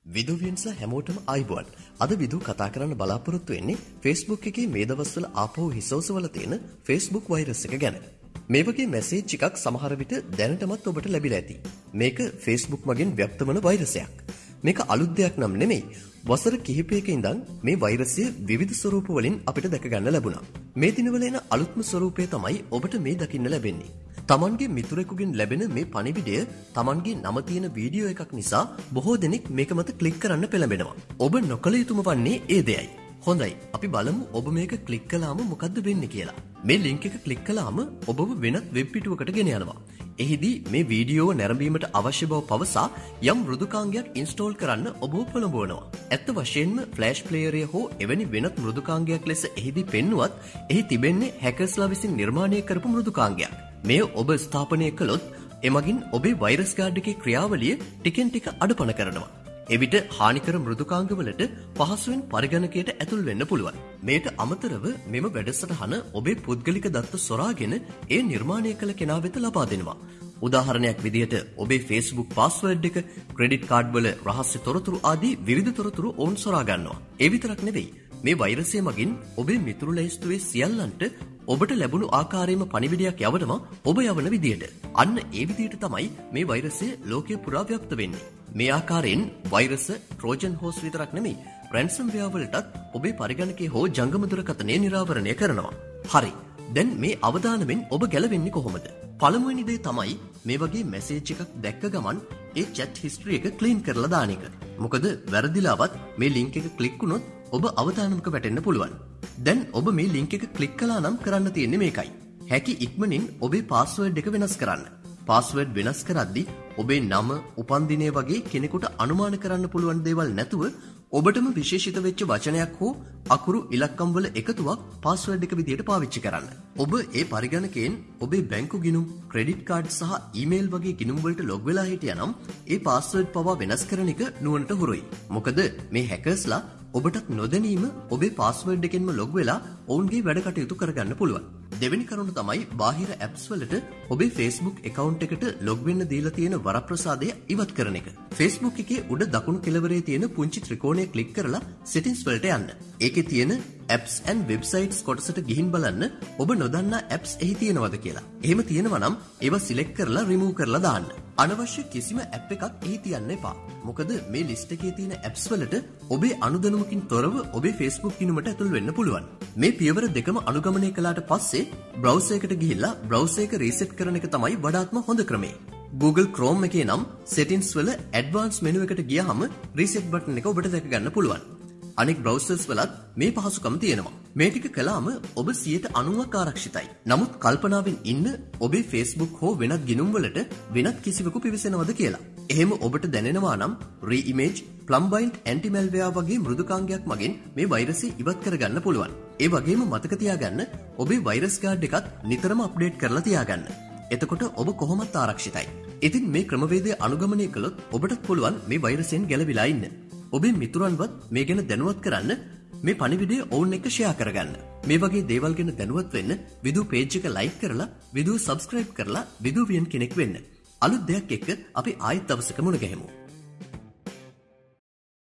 විදුවියන්ස හැමෝටම ආයිබෝන්. අද විදු කතා කරන්න බලාපොරොත්තු වෙන්නේ Facebook එකේ මේ දවස්වල ආපහු හිසෝසවල තියෙන Facebook වෛරස් එක ගැන. මේ වගේ මැසේජ් එකක් සමහර විට දැනටමත් ඔබට ලැබිලා ඇති. මේක Facebook මගින් ව්‍යාප්ත වන වෛරසයක්. මේක අලුත් දෙයක් නම් නෙමෙයි. වසර කිහිපයක ඉඳන් මේ වෛරසය විවිධ ස්වරූප වලින් අපිට දැක ගන්න ලැබුණා. මේ දිනවල එන අලුත්ම ස්වරූපය තමයි ඔබට මේ දකින්න ලැබෙන්නේ. තමන්ගේ මිතුරෙකුගෙන් ලැබෙන මේ පණිවිඩය තමන්ගේ නම තියෙන වීඩියෝ එකක් නිසා බොහෝ දෙනෙක් මේක මත ක්ලික් කරන්න පෙළඹෙනවා. ඔබ නොකළ යුතුම වන්නේ ඒ දෙයයි. හොඳයි, අපි බලමු ඔබ මේක ක්ලික් කළාම මොකද්ද වෙන්නේ කියලා. මේ ලින්ක් එක ක්ලික් කළාම ඔබව වෙනත් වෙබ් පිටුවකට ගෙන යනවා. එහිදී මේ වීඩියෝව නැරඹීමට අවශ්‍ය බව පවසා යම් මෘදුකාංගයක් ඉන්ස්ටෝල් කරන්න ඔබව පොළඹවනවා. ඇත්ත වශයෙන්ම ෆ්ලෑෂ් ප්ලේයරය හෝ එවැනි වෙනත් මෘදුකාංගයක් ලෙස එහිදී පෙන්නුවත් එහි තිබෙන්නේ හැකර්ස්ලා විසින් නිර්මාණය කරපු මෘදුකාංගයක්. මෙය ඔබ ස්ථාපනය කළොත් එමගින් ඔබේ වෛරස් ගාඩ් එකේ ක්‍රියාවලිය ටිකෙන් ටික අඩපණ කරනවා. එවිට හානිකර මෘදුකාංගවලට පහසුවෙන් පරිගණකයට ඇතුල් වෙන්න පුළුවන්. මේට අමතරව මෙම වැඩසටහන ඔබේ පුද්ගලික දත්ත සොරාගෙන ඒ නිර්මාණය කළ කෙනා වෙත ලබා දෙනවා. උදාහරණයක් විදිහට ඔබේ Facebook පාස්වර්ඩ් එක, ක්‍රෙඩිට් කාඩ් වල රහස්‍ය තොරතුරු ආදී විවිධ තොරතුරු ඔවුන් සොරා ගන්නවා. ඒ විතරක් නෙවෙයි, මේ වෛරසය මගින් ඔබේ මිතුරු ලැයිස්තුවේ සියල්ලන්ට ඔබට ලැබුණු ආකාරයෙන්ම පණිවිඩයක් යවනවා ඔබ යවන විදියට. අන්න ඒ විදියට තමයි මේ වෛරසය ලෝකයේ පුරා ව්‍යාප්ත වෙන්නේ. මේ ආකාරයෙන් වෛරස ට්‍රෝජන් හෝස් විතරක් නෙමෙයි, රැන්සම්වෙයාර් වලටත් ඔබේ පරිගණකයේ හෝ ජංගම දුරකථනය නිරාවරණය කරනවා. හරි. දැන් මේ අවදානමෙන් ඔබ ගැලවෙන්නේ කොහොමද? පළමුවෙනි දේ තමයි මේ වගේ මැසේජ් එකක් දැක්ක ගමන් ඒ chat history එක ක්ලීන් කරලා දාන එක. මොකද වැරදිලාවත් මේ ලින්ක් එක ක්ලික් වුණොත් ඔබ අවදානමක වැටෙන්න පුළුවන්. දැන් ඔබ මේ ලින්ක් එක ක්ලික් කළා නම් කරන්න තියෙන්නේ මේකයි. හැකි ඉක්මනින් ඔබේ පාස්වර්ඩ් එක වෙනස් කරන්න. පාස්වර්ඩ් වෙනස් කරද්දී ඔබේ නම, උපන්දිනය වගේ කෙනෙකුට අනුමාන කරන්න පුළුවන් දේවල් නැතුව ඔබටම විශේෂිත වෙච්ච වචනයක් හෝ අකුරු ඉලක්කම් වල එකතුවක් පාස්වර්ඩ් එක විදියට පාවිච්චි කරන්න. ඔබ ඒ පරිගණකයෙන් ඔබේ බැංකු ගිණුම්, ක්‍රෙඩිට් කාඩ් සහ ඊමේල් වගේ ගිණුම් වලට ලොග් වෙලා හිටියනම් ඒ පාස්වර්ඩ් පවා වෙනස් කරන එක නුවණට හුරුයි. මොකද මේ හැකර්ස්ලා ඔබටත් නොදැනීම ඔබේ පාස්වර්ඩ් එකෙන්ම ලොග් වෙලා ඔවුන්ගේ වැඩ කටයුතු කරගන්න පුළුවන්. දෙවෙනි කරුණ තමයි බාහිර ඇප්ස් වලට ඔබේ Facebook account එකට log වෙන්න දීලා තියෙන වරප්‍රසාදය ඉවත් කරන එක. Facebook එකේ උඩ දකුණු කෙළවරේ තියෙන පුංචි ත්‍රිකෝණය ක්ලික් කරලා settings වලට යන්න. ඒකේ තියෙන apps and websites කොටසට ගිහින් බලන්න ඔබ නොදන්නා apps එහි තියෙනවද කියලා. එහෙම තියෙනවා නම් ඒවා select කරලා remove කරලා දාන්න. අනවශ්‍ය කිසිම app එකක් එහි තියන්න එපා. මොකද මේ list එකේ තියෙන apps වලට ඔබේ අනුදැනුමකින් තොරව ඔබේ Facebook ගිණුමට ඇතුල් වෙන්න පුළුවන්. මේ පියවර දෙකම අනුගමනය කළාට පස්සේ browser එකට ගිහිල්ලා browser එක reset කරන එක තමයි වඩාත්ම හොඳ ක්‍රමය. Google Chrome එකේ නම් settings වල advanced menu එකට ගියාම reset button එක ඔබට දැක ගන්න පුළුවන්. අනෙක් browsers වලත් මේ පහසුකම තියෙනවා. මේ ටික කළාම ඔබ 90%ක් ආරක්ෂිතයි. නමුත් කල්පනාවෙන් ඉන්න ඔබේ Facebook හෝ වෙනත් ගිණුම් වලට වෙනත් කිසිවෙකු පිවිසෙනවද කියලා. එහෙම ඔබට දැනෙනවා නම් re-image, plumbind, anti-malware වගේ මෘදුකාංගයක් මගින් මේ වෛරසය ඉවත් කරගන්න පුළුවන්. ඒ වගේම මතක තියාගන්න ඔබේ වෛරස් ගාඩ් එකත් නිතරම අප්ඩේට් කරලා තියාගන්න. එතකොට ඔබ කොහොමත් ආරක්ෂිතයි. ඉතින් මේ ක්‍රමවේදය අනුගමනය කළොත් ඔබටත් පුළුවන් මේ වෛරසයෙන් ගැලවිලා ඉන්න. ඔබේ මිතුරන්වත් මේ ගැන දැනුවත් කරන්න, මේ පණිවිඩය ඔවුන් එක්ක ෂෙයා කරගන්න. මේ වගේ දේවල් ගැන දැනුවත් වෙන්න විදු පේජ් එක ලයික් කරලා, විදුව සබ්ස්ක්‍රයිබ් කරලා විදුවියන් කෙනෙක් වෙන්න. අලුත් දෙයක් එක්ක අපි ආයෙත් දවසක මුණ ගැහෙමු.